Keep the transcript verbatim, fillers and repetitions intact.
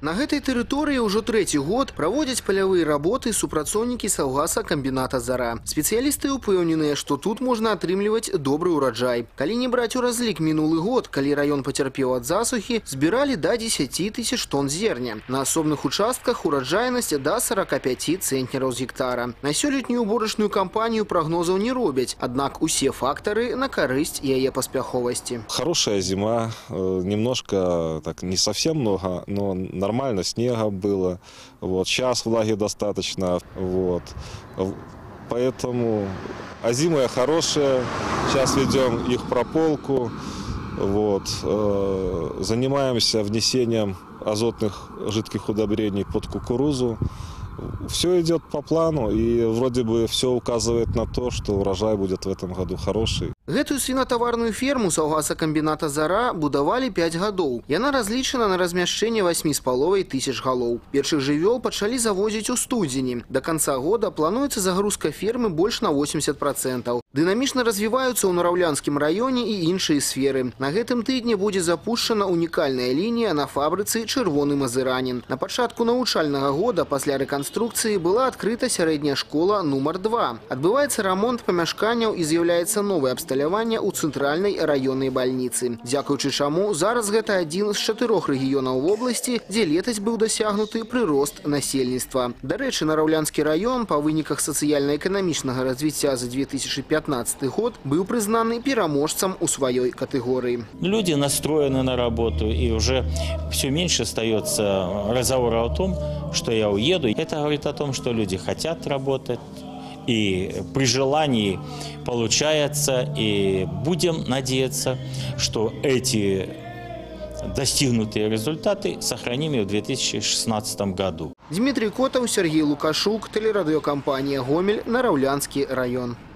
На гэтай тэрыторыі ўжо трэці год праводзяць палявыя работы супрацоўнікі саўгасакамбіната «Зара». Спецыялісты ўпэўненыя, што тут можна атрымліваць добры ўраджай. Калі не браць у разлік мінулы год, калі раён пацярпеў ад засухі, збіралі да дзесяці тысяч тонн зерня. На асобных участках ураджайнасць да сарака пяці цэнтнераў з гектара. На сёлетнюю уборачную кампанію прагнозаў не робяць, аднак усе фактары на карысць яе паспяховасці. Хорошая зима, немножко, так не совсем много, но нормально снега было. Вот, сейчас влаги достаточно. Вот. Поэтому озимая хорошая. Сейчас ведем их прополку. Вот. Занимаемся внесением азотных жидких удобрений под кукурузу. Все идет по плану, и вроде бы все указывает на то, что урожай будет в этом году хороший. Гэтую свінатаварную ферму саўгасакамбіната «Зара» будавалі пяць гадоў. Яна разлічана на размяшчэнне васьмі з паловай тысяч галоў. Першых жывёл пачалі завозіць у студзені. До конца года плануецца загрузка фермы больш на восемьдесят процентов. Дынамічна развіваюцца ў Нараўлянскім раёне і іншыя сферы. На гэтым тыдні будзе запушчана унікальная лінія на фабрыцы «Чырвоны мазыранін». На пачатку навучальнага года пасля рэканструкцыі была адкрыта сярэдняя школа нумар два. Адбываецца рамонт памяшканняў і з'яўляецца новае абсталяванне ў цэнтральнай раённай бальніцы. Дзякуючы чаму зараз гэта адзін з чатырох рэгіёнаў вобласці, дзе летась быў дасягнуты прырост насельніцтва. Дарэчы, Нараўлянскі раён па выніках сацыяльна-эканамічнага развіцця за две тысячи пятнадцатый год был признан переможцем у своей категории. Люди настроены на работу, и уже все меньше остается разговора о том, что я уеду. Это говорит о том, что люди хотят работать, и при желании получается. И будем надеяться, что эти достигнутые результаты сохраним и в две тысячи шестнадцатом году. Дмитрий Котов, Сергей Лукашук, телерадиокомпания «Гомель», Нараўлянский район.